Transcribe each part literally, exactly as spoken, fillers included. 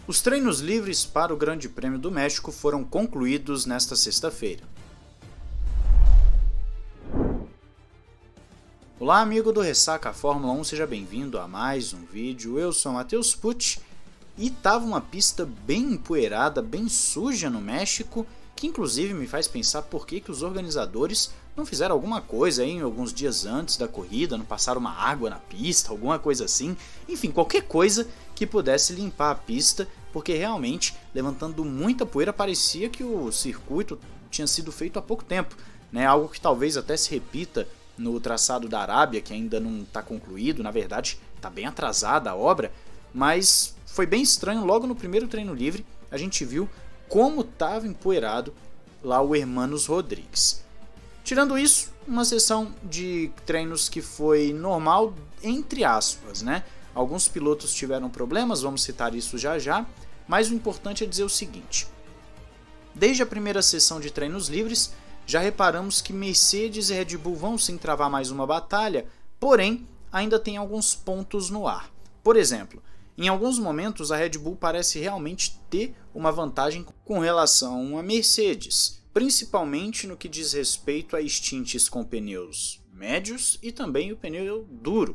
Os treinos livres para o Grande Prêmio do México foram concluídos nesta sexta-feira. Olá, amigo do Ressaca Fórmula um, seja bem-vindo a mais um vídeo. Eu sou Matheus Pucci e tava uma pista bem empoeirada, bem suja no México, que inclusive me faz pensar por que, que os organizadores não fizeram alguma coisa aí alguns dias antes da corrida, não passaram uma água na pista, alguma coisa assim. Enfim, qualquer coisa que pudesse limpar a pista, porque realmente, levantando muita poeira, parecia que o circuito tinha sido feito há pouco tempo, né? Algo que talvez até se repita no traçado da Arábia, que ainda não está concluído, na verdade está bem atrasada a obra, mas foi bem estranho. Logo no primeiro treino livre a gente viu como estava empoeirado lá o Hermanos Rodrigues. Tirando isso, uma sessão de treinos que foi normal, entre aspas, né? Alguns pilotos tiveram problemas, vamos citar isso já já, mas o importante é dizer o seguinte: desde a primeira sessão de treinos livres, já reparamos que Mercedes e Red Bull vão sim travar mais uma batalha, porém ainda tem alguns pontos no ar. Por exemplo, em alguns momentos a Red Bull parece realmente ter uma vantagem com relação a Mercedes, principalmente no que diz respeito a stints com pneus médios e também o pneu duro.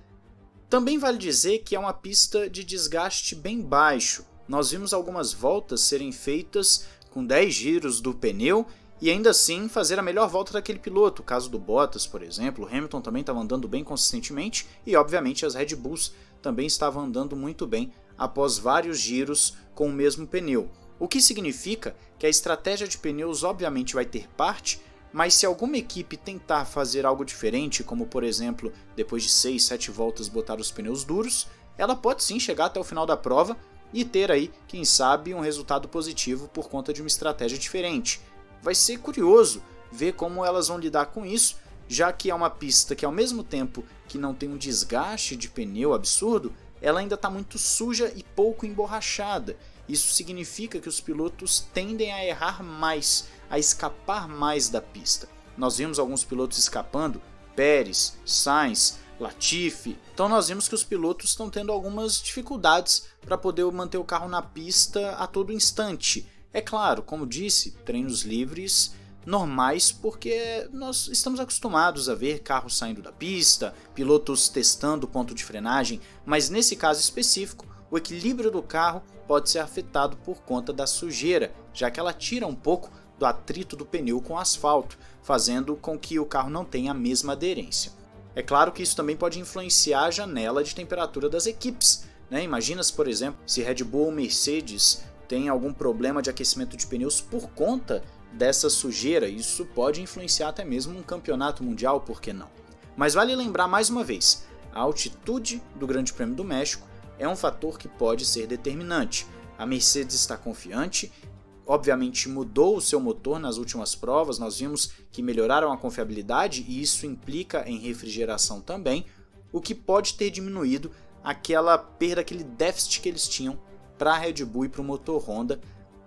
Também vale dizer que é uma pista de desgaste bem baixo. Nós vimos algumas voltas serem feitas com dez giros do pneu e ainda assim fazer a melhor volta daquele piloto. O caso do Bottas, por exemplo, o Hamilton também estava andando bem consistentemente e obviamente as Red Bulls também estavam andando muito bem após vários giros com o mesmo pneu. O que significa que a estratégia de pneus obviamente vai ter parte, mas se alguma equipe tentar fazer algo diferente, como por exemplo, depois de seis, sete voltas botar os pneus duros, ela pode sim chegar até o final da prova e ter aí, quem sabe, um resultado positivo por conta de uma estratégia diferente. Vai ser curioso ver como elas vão lidar com isso, já que é uma pista que ao mesmo tempo que não tem um desgaste de pneu absurdo, ela ainda está muito suja e pouco emborrachada. Isso significa que os pilotos tendem a errar mais, a escapar mais da pista. Nós vimos alguns pilotos escapando, Pérez, Sainz, Latifi. Então nós vimos que os pilotos estão tendo algumas dificuldades para poder manter o carro na pista a todo instante. É claro, como disse, treinos livres normais, porque nós estamos acostumados a ver carros saindo da pista, pilotos testando o ponto de frenagem, mas nesse caso específico, o equilíbrio do carro pode ser afetado por conta da sujeira, já que ela tira um pouco do atrito do pneu com o asfalto, fazendo com que o carro não tenha a mesma aderência. É claro que isso também pode influenciar a janela de temperatura das equipes, né? Imagina se, por exemplo, se Red Bull ou Mercedes tem algum problema de aquecimento de pneus por conta dessa sujeira, isso pode influenciar até mesmo um campeonato mundial, por que não? Mas vale lembrar mais uma vez, a altitude do Grande Prêmio do México é um fator que pode ser determinante. A Mercedes está confiante, obviamente mudou o seu motor nas últimas provas, nós vimos que melhoraram a confiabilidade e isso implica em refrigeração também, o que pode ter diminuído aquela perda, aquele déficit que eles tinham para a Red Bull e para o motor Honda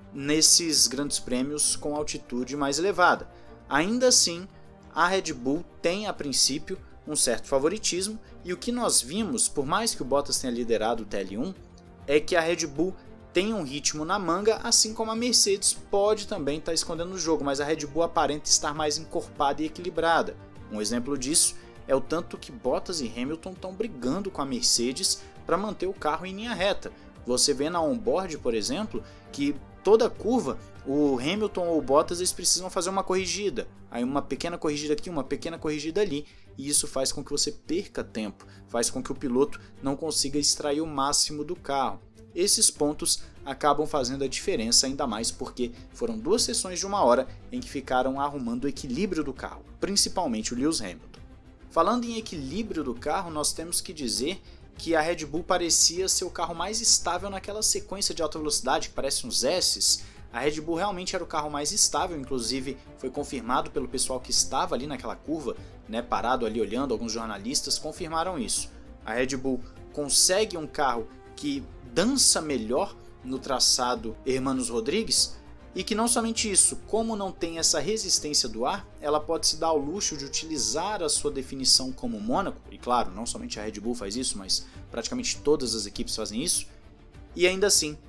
nesses grandes prêmios com altitude mais elevada. Ainda assim, a Red Bull tem a princípio um certo favoritismo e o que nós vimos, por mais que o Bottas tenha liderado o T L um, é que a Red Bull tem um ritmo na manga, assim como a Mercedes pode também estar escondendo o jogo, mas a Red Bull aparenta estar mais encorpada e equilibrada. Um exemplo disso é o tanto que Bottas e Hamilton estão brigando com a Mercedes para manter o carro em linha reta. Você vê na onboard, por exemplo, que toda curva, o Hamilton ou o Bottas eles precisam fazer uma corrigida. Aí uma pequena corrigida aqui, uma pequena corrigida ali. E isso faz com que você perca tempo, faz com que o piloto não consiga extrair o máximo do carro. Esses pontos acabam fazendo a diferença, ainda mais porque foram duas sessões de uma hora em que ficaram arrumando o equilíbrio do carro, principalmente o Lewis Hamilton. Falando em equilíbrio do carro, nós temos que dizer que a Red Bull parecia ser o carro mais estável naquela sequência de alta velocidade, que parece uns S's. A Red Bull realmente era o carro mais estável, inclusive foi confirmado pelo pessoal que estava ali naquela curva, né, parado ali olhando, alguns jornalistas confirmaram isso. A Red Bull consegue um carro que dança melhor no traçado Hermanos Rodrigues, e que não somente isso, como não tem essa resistência do ar, ela pode se dar ao luxo de utilizar a sua definição como Mônaco, e claro, não somente a Red Bull faz isso, mas praticamente todas as equipes fazem isso, e ainda assim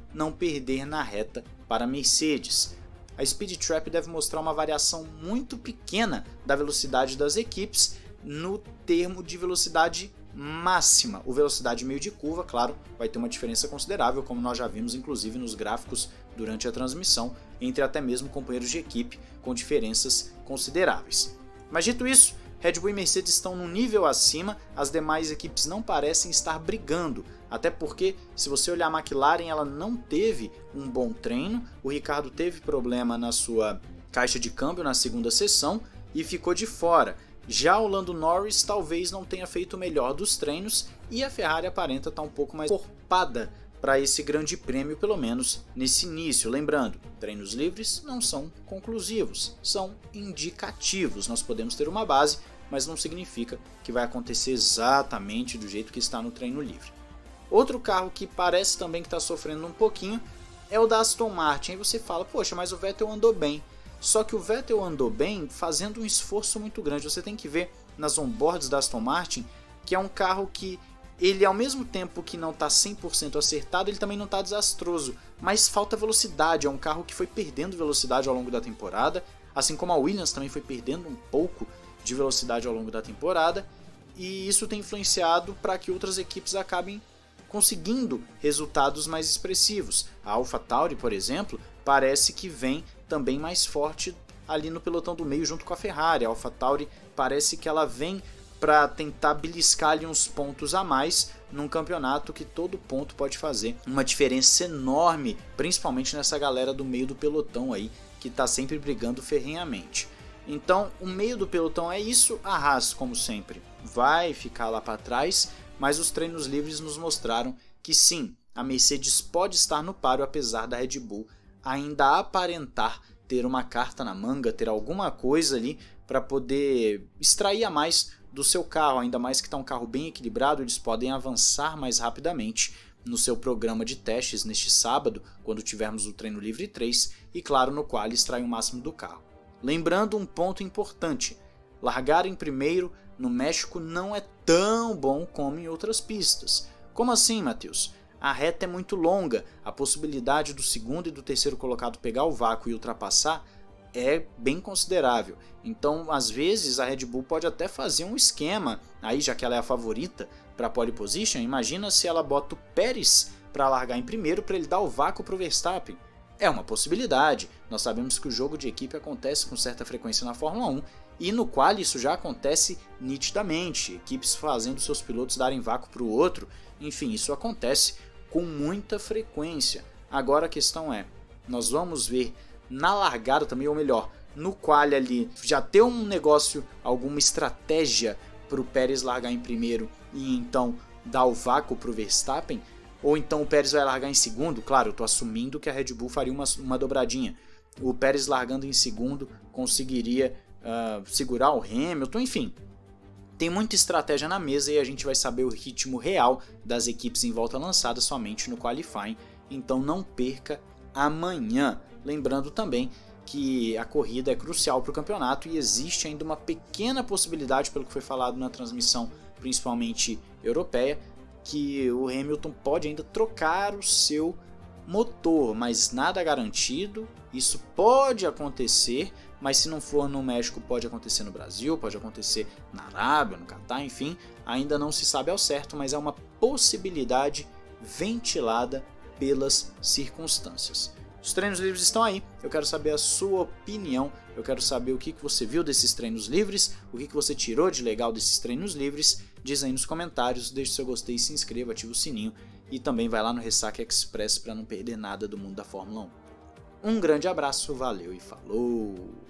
não perder na reta para a Mercedes. A Speed Trap deve mostrar uma variação muito pequena da velocidade das equipes no termo de velocidade máxima. O velocidade meio de curva, claro, vai ter uma diferença considerável, como nós já vimos inclusive nos gráficos durante a transmissão, entre até mesmo companheiros de equipe com diferenças consideráveis. Mas dito isso, Red Bull e Mercedes estão num nível acima, as demais equipes não parecem estar brigando, até porque se você olhar a McLaren, ela não teve um bom treino, o Ricardo teve problema na sua caixa de câmbio na segunda sessão e ficou de fora. Já o Lando Norris talvez não tenha feito o melhor dos treinos e a Ferrari aparenta estar um pouco mais encorpada para esse grande prêmio, pelo menos nesse início. Lembrando, treinos livres não são conclusivos, são indicativos. Nós podemos ter uma base, mas não significa que vai acontecer exatamente do jeito que está no treino livre. Outro carro que parece também que está sofrendo um pouquinho é o da Aston Martin. Aí você fala, poxa, mas o Vettel andou bem. Só que o Vettel andou bem fazendo um esforço muito grande. Você tem que ver nas onboards da Aston Martin que é um carro que ele, ao mesmo tempo que não está cem por cento acertado, ele também não está desastroso, mas falta velocidade. É um carro que foi perdendo velocidade ao longo da temporada, assim como a Williams também foi perdendo um pouco de velocidade ao longo da temporada, e isso tem influenciado para que outras equipes acabem conseguindo resultados mais expressivos. A AlphaTauri, por exemplo, parece que vem também mais forte ali no pelotão do meio junto com a Ferrari. A AlphaTauri parece que ela vem para tentar beliscar ali uns pontos a mais num campeonato que todo ponto pode fazer uma diferença enorme, principalmente nessa galera do meio do pelotão aí, que está sempre brigando ferrenhamente. Então o meio do pelotão é isso, a Haas, como sempre, vai ficar lá para trás, mas os treinos livres nos mostraram que sim, a Mercedes pode estar no páreo, apesar da Red Bull ainda aparentar ter uma carta na manga, ter alguma coisa ali para poder extrair a mais do seu carro, ainda mais que está um carro bem equilibrado. Eles podem avançar mais rapidamente no seu programa de testes neste sábado, quando tivermos o treino livre três, e claro, no qual extrai o máximo do carro. Lembrando um ponto importante, largar em primeiro no México não é tão bom como em outras pistas. Como assim, Matheus? A reta é muito longa, a possibilidade do segundo e do terceiro colocado pegar o vácuo e ultrapassar é bem considerável. Então, às vezes, a Red Bull pode até fazer um esquema, aí já que ela é a favorita para a pole position, imagina se ela bota o Pérez para largar em primeiro para ele dar o vácuo para o Verstappen. É uma possibilidade, nós sabemos que o jogo de equipe acontece com certa frequência na Fórmula um, e no qual isso já acontece nitidamente, equipes fazendo seus pilotos darem vácuo para o outro, enfim, isso acontece com muita frequência. Agora a questão é, nós vamos ver na largada também, ou melhor, no qual ali já ter um negócio, alguma estratégia para o Pérez largar em primeiro e então dar o vácuo para o Verstappen, ou então o Pérez vai largar em segundo. Claro, eu estou assumindo que a Red Bull faria uma, uma dobradinha. O Pérez largando em segundo conseguiria uh, segurar o Hamilton, enfim. Tem muita estratégia na mesa e a gente vai saber o ritmo real das equipes em volta lançada somente no qualifying, então não perca amanhã. Lembrando também que a corrida é crucial para o campeonato e existe ainda uma pequena possibilidade, pelo que foi falado na transmissão, principalmente europeia, que o Hamilton pode ainda trocar o seu motor, mas nada garantido. Isso pode acontecer, mas se não for no México, pode acontecer no Brasil, pode acontecer na Arábia, no Catar, enfim, ainda não se sabe ao certo, mas é uma possibilidade ventilada pelas circunstâncias. Os treinos livres estão aí, eu quero saber a sua opinião, eu quero saber o que você viu desses treinos livres, o que você tirou de legal desses treinos livres. Diz aí nos comentários, deixe seu gostei, se inscreva, ative o sininho e também vai lá no Ressaca Express para não perder nada do mundo da Fórmula um. Um grande abraço, valeu e falou!